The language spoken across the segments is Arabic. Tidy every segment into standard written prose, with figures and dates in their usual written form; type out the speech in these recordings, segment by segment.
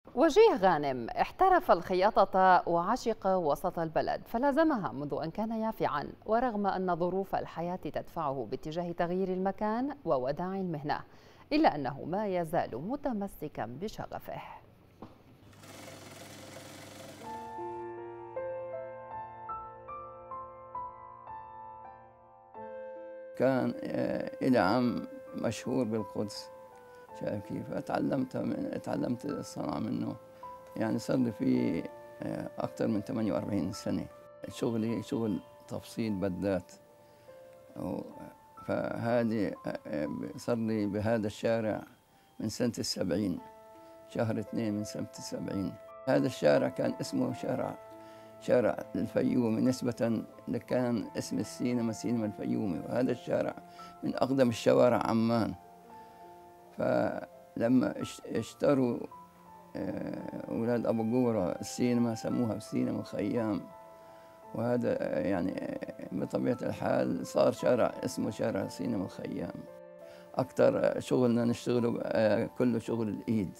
وجيه غانم احترف الخياطة وعشق وسط البلد، فلازمها منذ أن كان يافعا، ورغم أن ظروف الحياة تدفعه باتجاه تغيير المكان ووداع المهنة، إلا أنه ما يزال متمسكا بشغفه. كان إلى عم مشهور بالقدس، شايف كيف؟ اتعلمت الصنعة منه. يعني صار لي فيه أكثر من 48 سنة. شغلي شغل تفصيل بدات. و- فهذه صار لي بهذا الشارع من سنة ال70، شهر 2 من سنة ال70. هذا الشارع كان اسمه شارع الفيومي، نسبة لكان اسم السينما سينما الفيومي، وهذا الشارع من أقدم الشوارع عمان. فلما اشتروا أولاد أبو قورة السينما سموها السينما الخيام، وهذا يعني بطبيعة الحال صار شارع اسمه شارع سينما الخيام. أكثر شغلنا نشتغله كله شغل الإيد.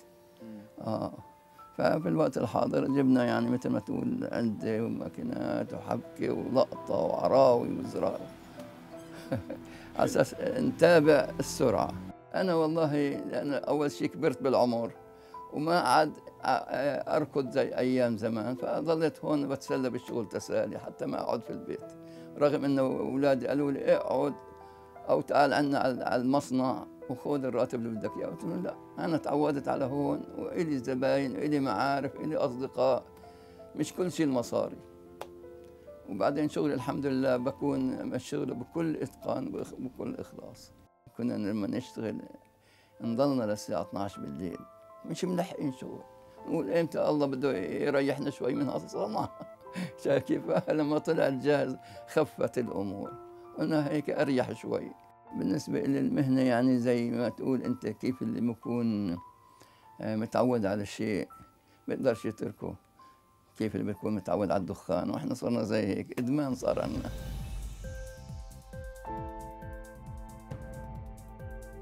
ففي الوقت الحاضر جبنا يعني مثل ما تقول عدة وماكينات وحبكة ولقطة وعراوي وزرار على أساس نتابع السرعة. أنا والله لأن أول شيء كبرت بالعمر وما عاد أركض زي أيام زمان، فظليت هون بتسلى بالشغل تسالي حتى ما أقعد في البيت، رغم إنه أولادي قالوا لي اقعد أو تعال عنا على المصنع وخذ الراتب اللي بدك إياه. قلت لهم لا، أنا تعودت على هون وإلي زباين وإلي معارف إلي أصدقاء، مش كل شيء المصاري. وبعدين شغلي الحمد لله بكون الشغل بكل إتقان بكل إخلاص. كنا لما نشتغل نضلنا للساعة 12 بالليل مش ملحقين شغل، نقول إمتى الله بده يريحنا شوي من هذا الصنعة. شايف كيف؟ لما طلع الجهاز خفت الأمور، قلنا هيك أريح شوي. بالنسبة للمهنة يعني زي ما تقول أنت، كيف اللي بيكون متعود على الشيء بيقدرش يتركه، كيف اللي بيكون متعود على الدخان، وإحنا صرنا زي هيك إدمان صار عندنا.